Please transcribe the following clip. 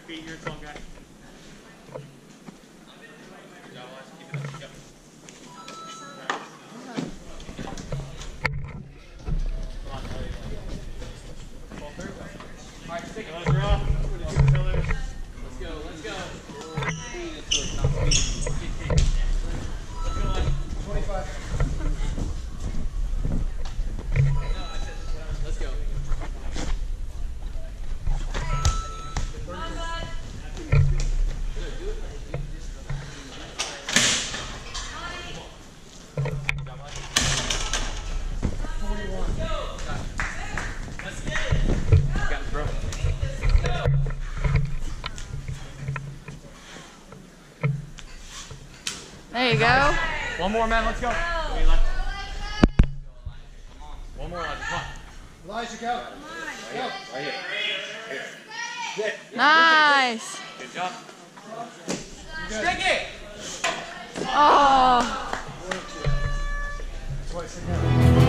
feet here, tall guy. Alright, stick it. Let's go. Let's go, let's go. 25. Let's go. There you go. One more, man. Let's go. One more, Elijah. Come on. Elijah, go. Go. Right here. Nice. Good job. Stick it. Oh. Twice again.